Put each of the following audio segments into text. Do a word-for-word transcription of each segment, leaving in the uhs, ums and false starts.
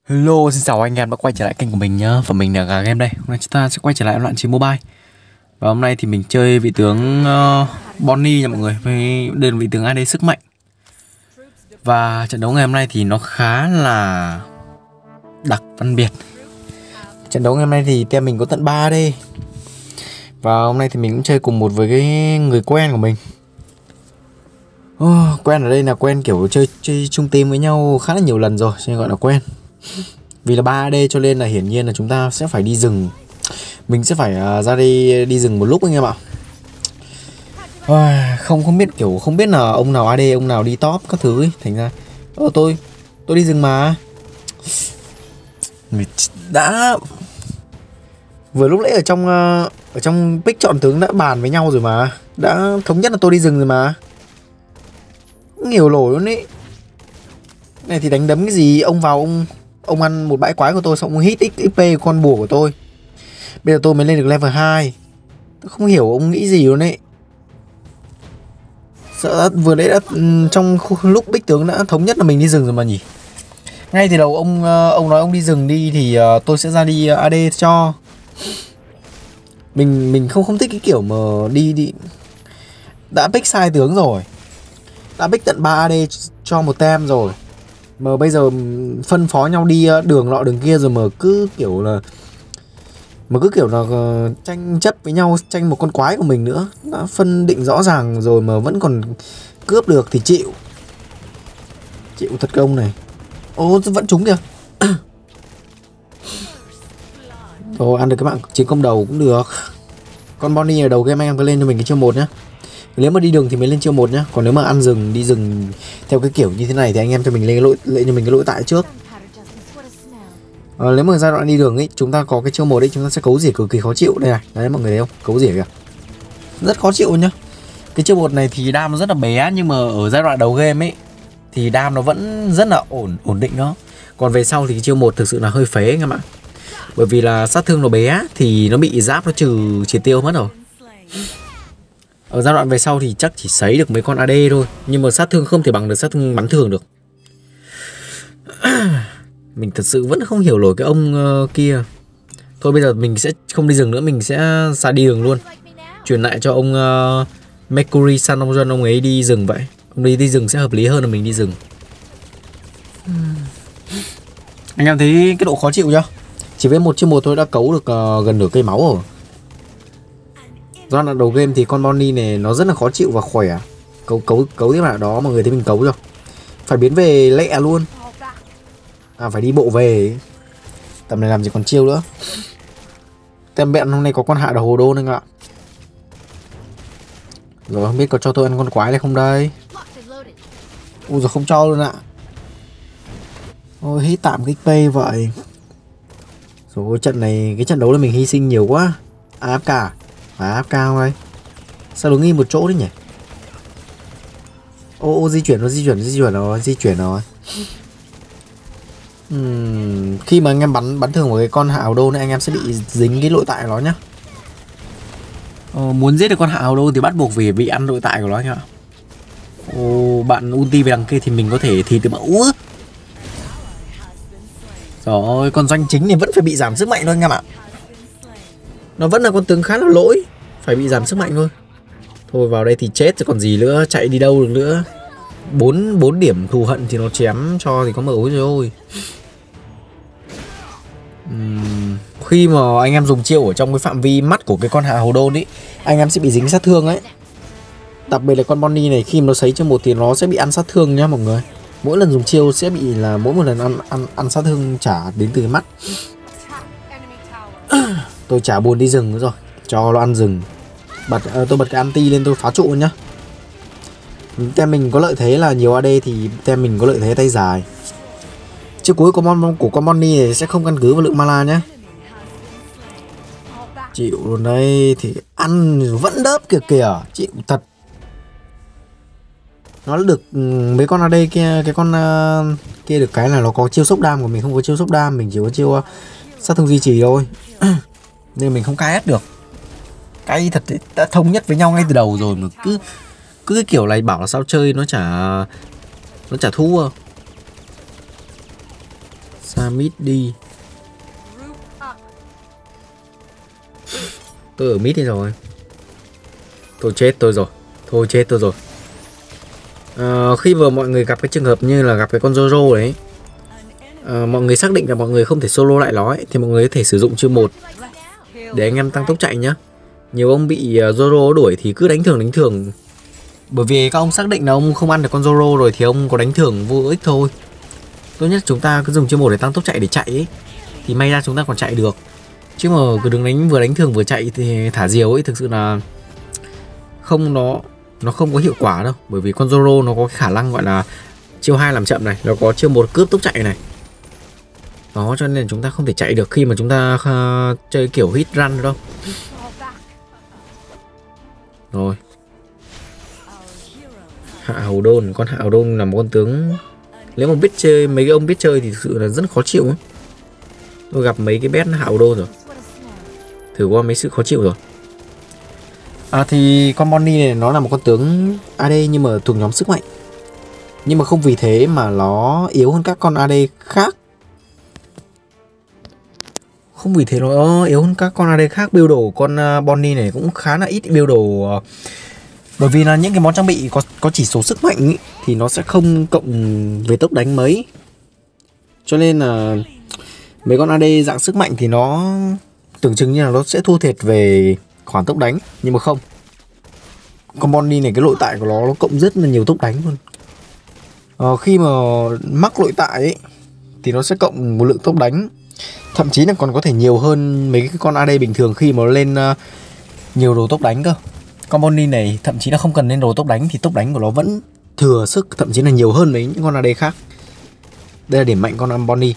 Hello, xin chào anh em đã quay trở lại kênh của mình nhá. Và mình là Gà Game đây. Hôm nay chúng ta sẽ quay trở lại loạn chiến mobile. Và hôm nay thì mình chơi vị tướng uh, Bonnie nha mọi người, với đơn vị tướng a đê sức mạnh. Và trận đấu ngày hôm nay thì nó khá là đặc phân biệt. Trận đấu ngày hôm nay thì team mình có tận ba a đê. Và hôm nay thì mình cũng chơi cùng một với cái người quen của mình. Oh, quen ở đây là quen kiểu chơi chơi chung team với nhau khá là nhiều lần rồi, cho nên gọi là quen. Vì là ba a đê cho nên là hiển nhiên là chúng ta sẽ phải đi rừng. Mình sẽ phải uh, ra đây đi rừng một lúc anh em ạ. À, không không biết kiểu không biết là ông nào a đê, ông nào đi top các thứ ấy. Thành ra Ơ tôi tôi đi rừng mà. Đã vừa lúc nãy ở trong uh, ở trong pick chọn tướng đã bàn với nhau rồi mà. Đã thống nhất là tôi đi rừng rồi mà. Nhiều lỗi luôn ấy. Này thì đánh đấm cái gì, ông vào ông Ông ăn một bãi quái của tôi xong ông hit ích pê con bùa của tôi. Bây giờ tôi mới lên được level hai. Tôi không hiểu ông nghĩ gì luôn ấy. Sợ vừa đấy đã trong lúc bích tướng đã thống nhất là mình đi rừng rồi mà nhỉ. Ngay từ đầu ông ông nói ông đi rừng đi thì tôi sẽ ra đi a đê cho. Mình mình không không thích cái kiểu mà đi đi đã pick sai tướng rồi. Đã pick tận ba a đê cho một tem rồi. Mà bây giờ phân phó nhau đi đường nọ đường kia rồi mà cứ kiểu là Mà cứ kiểu là uh, tranh chấp với nhau, tranh một con quái của mình nữa. Đã phân định rõ ràng rồi mà vẫn còn cướp được thì chịu. Chịu thật công này. Ô vẫn trúng kìa. Ồ ăn được cái mạng chiến công đầu cũng được. Con Bonnie ở đầu game anh em cứ lên cho mình cái chiêu một nhá. Nếu mà đi đường thì mới lên chiêu một nhá. Còn nếu mà ăn rừng, đi rừng theo cái kiểu như thế này thì anh em cho mình lên cái lỗi lên cho mình cái lỗi tại trước. À, nếu mà giai đoạn đi đường ấy chúng ta có cái chiêu một ấy chúng ta sẽ cấu rỉa cực kỳ khó chịu. Đây này, đấy mọi người thấy không? Cấu rỉa kìa. Rất khó chịu nhá. Cái chiêu một này thì đam nó rất là bé, nhưng mà ở giai đoạn đầu game ấy thì đam nó vẫn rất là ổn ổn định đó. Còn về sau thì cái chiêu một thực sự là hơi phế anh em ạ. Bởi vì là sát thương nó bé thì nó bị giáp nó trừ triệt tiêu mất rồi. Ở giai đoạn về sau thì chắc chỉ sấy được mấy con a đê thôi, nhưng mà sát thương không thể bằng được sát thương bắn thường được. Mình thật sự vẫn không hiểu nổi cái ông uh, kia. Thôi bây giờ mình sẽ không đi rừng nữa, mình sẽ xa đi đường luôn. Chuyển lại cho ông uh, Mercury Sun ông dân, ông ấy đi rừng vậy. Ông ấy đi rừng sẽ hợp lý hơn là mình đi rừng. Anh em thấy cái độ khó chịu chưa? Chỉ với một chiêu một tôi đã cấu được uh, gần nửa cây máu rồi. Do là đầu game thì con Bonnie này nó rất là khó chịu và khỏe. Cấu cấu cấu tiếp lại đó mọi người thấy mình cấu rồi. Phải biến về lẹ luôn. À phải đi bộ về. Tầm này làm gì còn chiêu nữa. Tem bẹn hôm nay có con hạ đầu hồ đô anh ạ. Rồi không biết có cho tôi ăn con quái này không đây. Ui rồi không cho luôn ạ. Ôi hít tạm cái pay vậy. Rồi trận này, cái trận đấu là mình hy sinh nhiều quá. a ép ca. À áp cao đây. Sao đứng im một chỗ đấy nhỉ? Ô, ô di chuyển nó di chuyển di chuyển rồi di chuyển rồi. Uhm, khi mà anh em bắn bắn thường vào cái con hạ hào đô này anh em sẽ bị dính cái nội tại của nó nhá. Ờ, muốn giết được con hạ hào đô thì bắt buộc vì bị ăn nội tại của nó nhá. Ô, bạn ulti về đằng kia thì mình có thể thì từ mẫu. Rồi con doanh chính thì vẫn phải bị giảm sức mạnh thôi anh em ạ. Nó vẫn là con tướng khá là lỗi, phải bị giảm sức mạnh thôi. Thôi vào đây thì chết rồi còn gì nữa, chạy đi đâu được nữa. Bốn bốn điểm thù hận thì nó chém cho thì có mở ối rồi. Uhm, khi mà anh em dùng chiêu ở trong cái phạm vi mắt của cái con hạ hầu đôn ấy, anh em sẽ bị dính sát thương ấy. Đặc biệt là con Bonnie này khi mà nó sấy cho một thì nó sẽ bị ăn sát thương nhá mọi người. Mỗi lần dùng chiêu sẽ bị là mỗi một lần ăn ăn ăn sát thương trả đến từ cái mắt. Tôi chả buồn đi rừng nữa rồi, cho nó ăn rừng. Bật uh, tôi bật cái anti lên tôi phá trụ nhá. Tem mình có lợi thế là nhiều a đê thì tem mình có lợi thế tay dài. Chiêu cuối của con của con Bonnie này sẽ không căn cứ vào lượng mana nhá. Chịu luôn đây, thì ăn vẫn đớp kìa kìa, chịu thật. Nó được mấy con a đê kia, cái con uh, kia được cái là nó có chiêu sốc đam của mình không có chiêu sốc đam, mình chỉ có chiêu uh, sát thương duy trì thôi. Nên mình không ca ép được. Cái thật đã thống nhất với nhau ngay từ đầu rồi mà cứ cứ cái kiểu này bảo là sao chơi nó chả nó chả thua. Ra mid đi. Tôi ở mid đi rồi. Tôi chết tôi rồi. Thôi chết tôi rồi. À, khi vừa mọi người gặp cái trường hợp như là gặp cái con Zoro đấy, à, mọi người xác định là mọi người không thể solo lại nó ấy, thì mọi người có thể sử dụng chiêu một để anh em tăng tốc chạy nhá. Nhiều ông bị uh, Zoro đuổi thì cứ đánh thường đánh thường. Bởi vì các ông xác định là ông không ăn được con Zoro rồi thì ông có đánh thường vô ích thôi. Tốt nhất chúng ta cứ dùng chiêu một để tăng tốc chạy để chạy ấy, thì may ra chúng ta còn chạy được. Chứ mà cứ đứng đánh vừa đánh thường vừa chạy thì thả diều ấy thực sự là không, nó nó không có hiệu quả đâu. Bởi vì con Zoro nó có cái khả năng gọi là chiêu hai làm chậm này, nó có chiêu một cướp tốc chạy này. Đó, cho nên chúng ta không thể chạy được khi mà chúng ta uh, chơi kiểu hit run đâu. Rồi. Hạ Hầu Đôn, con Hạ Hầu Đôn là một con tướng nếu mà biết chơi, mấy cái ông biết chơi thì thực sự là rất khó chịu ấy. Tôi gặp mấy cái bét Hạ Hầu Đôn rồi, thử qua mấy sự khó chịu rồi. À thì con Bonnie này nó là một con tướng a đê nhưng mà thuộc nhóm sức mạnh. Nhưng mà không vì thế mà nó yếu hơn các con a đê khác. Không vì thế nó yếu hơn các con a đê khác. Build đồ con Bonnie này cũng khá là ít build đồ. Bởi vì là những cái món trang bị có, có chỉ số sức mạnh ý, thì nó sẽ không cộng về tốc đánh mấy. Cho nên là mấy con a đê dạng sức mạnh thì nó tưởng chừng như là nó sẽ thua thiệt về khoản tốc đánh. Nhưng mà không. Con Bonnie này cái nội tại của nó nó cộng rất là nhiều tốc đánh luôn. Ờ, khi mà mắc nội tại ấy, thì nó sẽ cộng một lượng tốc đánh. Thậm chí là còn có thể nhiều hơn mấy cái con a đê bình thường khi mà nó lên uh, nhiều đồ tốc đánh cơ. Con Bonnie này thậm chí là không cần lên đồ tốc đánh thì tốc đánh của nó vẫn thừa sức, thậm chí là nhiều hơn mấy những con a đê khác. Đây là điểm mạnh con Bonnie.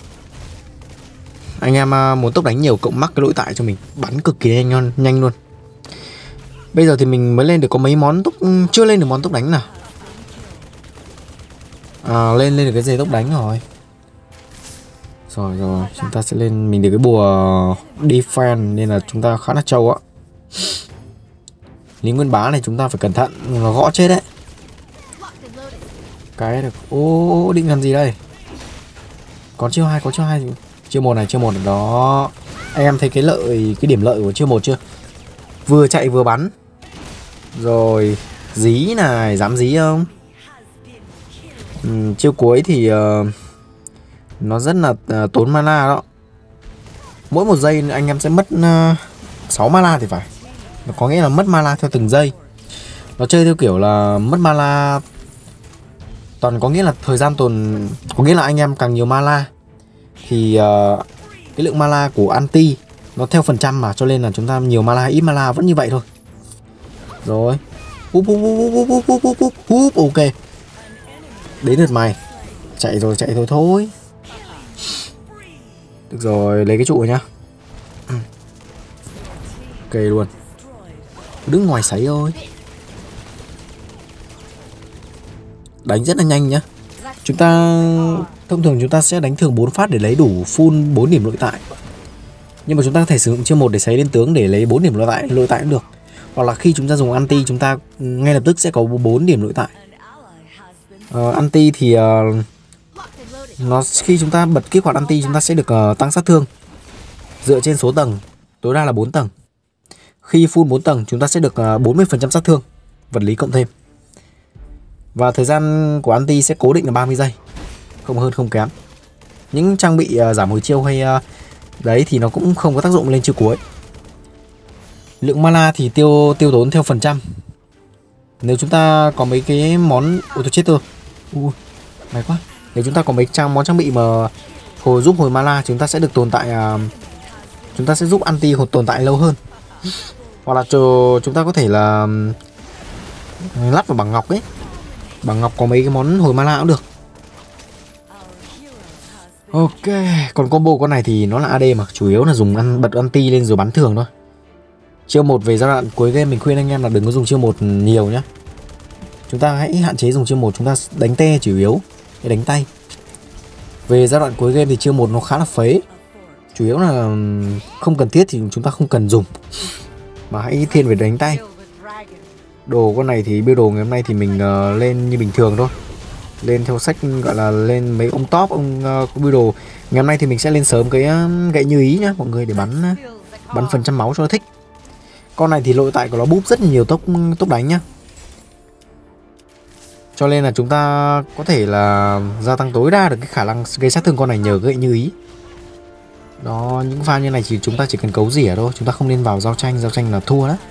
Anh em uh, muốn tốc đánh nhiều cộng mắc cái nội tại cho mình, bắn cực kỳ nhanh, nhanh luôn. Bây giờ thì mình mới lên được có mấy món tốc, chưa lên được món tốc đánh nào. À, lên lên được cái dây tốc đánh rồi. Rồi rồi, chúng ta sẽ lên mình được cái bùa defense nên là chúng ta khá là trâu á. Lý Nguyên Bá này chúng ta phải cẩn thận, nó gõ chết đấy. Cái được. Ô, định làm gì đây? Có chiêu hai, có chiêu hai. Chiêu một này, chiêu một đó. Anh em thấy cái lợi, cái điểm lợi của chiêu một chưa? Vừa chạy vừa bắn. Rồi, dí này, dám dí không? Ừ, chiêu cuối thì uh, nó rất là uh, tốn mana đó. Mỗi một giây anh em sẽ mất uh, sáu mana thì phải. Nó có nghĩa là mất mana theo từng giây. Nó chơi theo kiểu là mất mana toàn, có nghĩa là thời gian tồn, có nghĩa là anh em càng nhiều mana thì uh, cái lượng mana của anti nó theo phần trăm mà, cho nên là chúng ta nhiều mana ít mana vẫn như vậy thôi. Rồi. Húp húp húp húp húp húp húp húp, ok. Đến lượt mày. Chạy rồi, chạy thôi thôi. Được rồi, lấy cái trụ rồi nhá. Ok luôn. Đứng ngoài sấy thôi. Đánh rất là nhanh nhá. Chúng ta thông thường chúng ta sẽ đánh thường bốn phát để lấy đủ full bốn điểm nội tại. Nhưng mà chúng ta có thể sử dụng chiêu một để sấy lên tướng để lấy bốn điểm nội tại, nội tại cũng được. Hoặc là khi chúng ta dùng anti chúng ta ngay lập tức sẽ có bốn điểm nội tại. Uh, anti thì uh, nó khi chúng ta bật kích hoạt anti chúng ta sẽ được uh, tăng sát thương dựa trên số tầng, tối đa là bốn tầng. Khi full bốn tầng chúng ta sẽ được uh, bốn mươi phần trăm sát thương vật lý cộng thêm. Và thời gian của anti sẽ cố định là ba mươi giây, không hơn không kém. Những trang bị uh, giảm hồi chiêu hay uh, đấy thì nó cũng không có tác dụng lên chiêu cuối. Lượng mana thì tiêu tiêu tốn theo phần trăm. Nếu chúng ta có mấy cái món, ôi tôi chết tôi. Ui, may quá. Nếu chúng ta có mấy trang món trang bị mà hồi giúp hồi mana, chúng ta sẽ được tồn tại, uh, chúng ta sẽ giúp anti hồi tồn tại lâu hơn. Hoặc là cho chúng ta có thể là lắp vào bảng ngọc ấy. Bảng ngọc có mấy cái món hồi mana cũng được. Ok, còn combo con này thì nó là a đê mà, chủ yếu là dùng ăn bật anti lên rồi bắn thường thôi. Chiêu một về giai đoạn cuối game mình khuyên anh em là đừng có dùng chiêu một nhiều nhá. Chúng ta hãy hạn chế dùng chiêu một, chúng ta đánh te chủ yếu để đánh tay. Về giai đoạn cuối game thì chiêu một nó khá là phế. Chủ yếu là không cần thiết thì chúng ta không cần dùng, mà hãy thiên về đánh tay. Đồ con này thì build đồ ngày hôm nay thì mình uh, lên như bình thường thôi. lên theo sách gọi là lên mấy ông top, ông uh, build. Ngày hôm nay thì mình sẽ lên sớm cái uh, gậy như ý nhá mọi người, để bắn uh, bắn phần trăm máu cho nó thích. Con này thì nội tại của nó búp rất là nhiều tốc tốc đánh nhá, cho nên là chúng ta có thể là gia tăng tối đa được cái khả năng gây sát thương con này nhờ gậy như ý. Đó, những pha như này thì chúng ta chỉ cần cấu rỉa thôi, chúng ta không nên vào giao tranh, giao tranh là thua đó.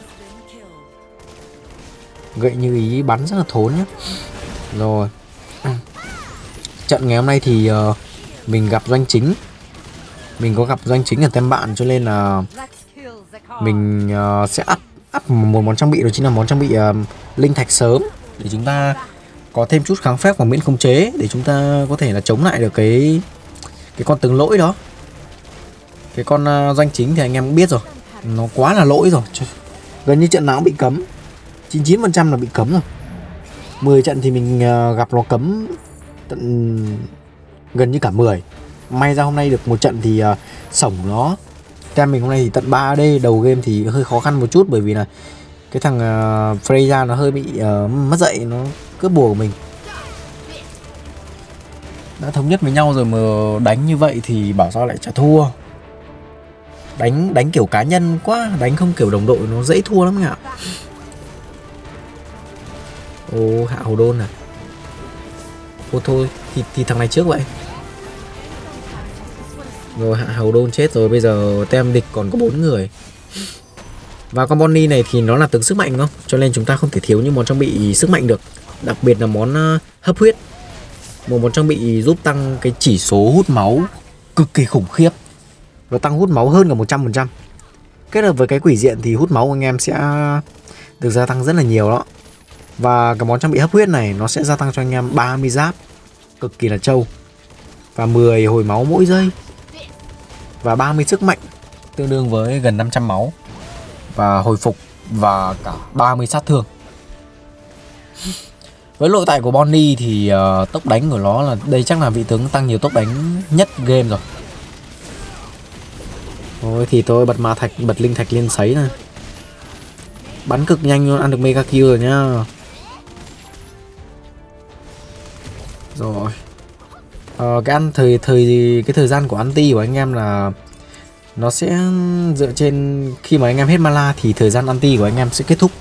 Gậy như ý bắn rất là thốn nhá. Rồi trận ngày hôm nay thì uh, mình gặp doanh chính, mình có gặp doanh chính ở tem bạn, cho nên là mình uh, sẽ up up một món trang bị, đó chính là món trang bị uh, linh thạch sớm, để chúng ta có thêm chút kháng phép và miễn khống chế, để chúng ta có thể là chống lại được cái cái con tướng lỗi đó. Cái con uh, doanh chính thì anh em cũng biết rồi, nó quá là lỗi rồi, gần như trận nào cũng bị cấm, chín mươi chín phần trăm là bị cấm rồi. Mười trận thì mình uh, gặp nó cấm tận gần như cả mười. May ra hôm nay được một trận thì uh, sổng nó. Tem mình hôm nay thì tận ba D, đầu game thì hơi khó khăn một chút, bởi vì là cái thằng uh, Freya nó hơi bị uh, mất dạy, nó cướp bùa của mình. Đã thống nhất với nhau rồi mà đánh như vậy thì bảo sao lại chả thua. Đánh đánh kiểu cá nhân quá, đánh không kiểu đồng đội nó dễ thua lắm ạ. Ô, hạ hầu đôn à. Ô thôi, thì, thì thằng này trước vậy. Rồi hạ hầu đôn chết rồi, bây giờ tem địch còn có bốn người. Và con Bonnie này thì nó là tướng sức mạnh không? Cho nên chúng ta không thể thiếu những món trang bị sức mạnh được. Đặc biệt là món uh, hấp huyết. Một món trang bị giúp tăng cái chỉ số hút máu cực kỳ khủng khiếp. Nó tăng hút máu hơn cả một trăm phần trăm. Kết hợp với cái quỷ diện thì hút máu của anh em sẽ được gia tăng rất là nhiều đó. Và cái món trang bị hấp huyết này nó sẽ gia tăng cho anh em ba mươi giáp, cực kỳ là trâu. Và mười hồi máu mỗi giây. Và ba mươi sức mạnh, tương đương với gần năm trăm máu. Và hồi phục và cả ba mươi sát thương. Với nội tại của Bonnie thì uh, tốc đánh của nó là đây chắc là vị tướng tăng nhiều tốc đánh nhất game rồi. Thôi thì tôi bật ma thạch, bật linh thạch lên sấy này. Bắn cực nhanh luôn, ăn được mega kill rồi nhá. Rồi. Ờ, cái ăn thời thời cái thời gian của anti của anh em là nó sẽ dựa trên khi mà anh em hết mana thì thời gian anti của anh em sẽ kết thúc.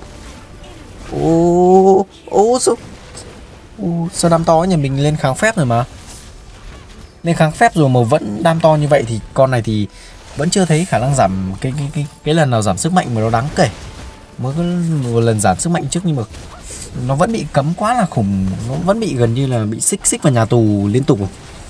Ô ô sao ô, sao đam to nhỉ, mình lên kháng phép rồi mà. Lên kháng phép rồi mà vẫn đam to như vậy thì con này thì vẫn chưa thấy khả năng giảm cái cái cái cái lần nào giảm sức mạnh mà nó đáng kể. Mới có một lần giảm sức mạnh trước nhưng mà nó vẫn bị cấm quá là khủng, nó vẫn bị gần như là bị xích xích vào nhà tù liên tục.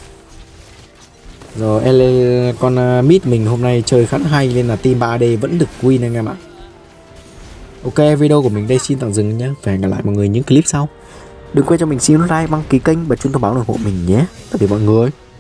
Rồi L, con uh, mid mình hôm nay chơi khá hay nên là team ba D vẫn được win anh em ạ. Ok, video của mình đây xin tạm dừng nhé. Và hẹn gặp lại mọi người những clip sau. Đừng quên cho mình xin like, đăng ký kênh và chuông thông báo ủng hộ mình nhé. Tạm biệt mọi người.